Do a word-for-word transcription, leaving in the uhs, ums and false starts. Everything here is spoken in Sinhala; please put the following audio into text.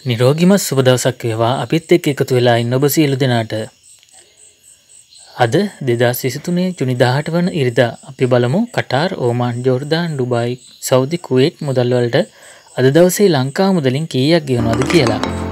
නිරෝගිමත් සුබ දවසක් වේවා අපිත් එක්ක එකතු වෙලා ඉන්න ඔබ සියලු දෙනාට. අද දෙදාස් විසිතුනේ ජුනි දහඅට වන ඉරිදා අපි බලමු Qatar, Oman, Jordan, Dubai, Saudi, Kuwait මුදල් වලට අද දවසේ ලංකාව මුදලින් කීයක් ගෙවනවද කියලා.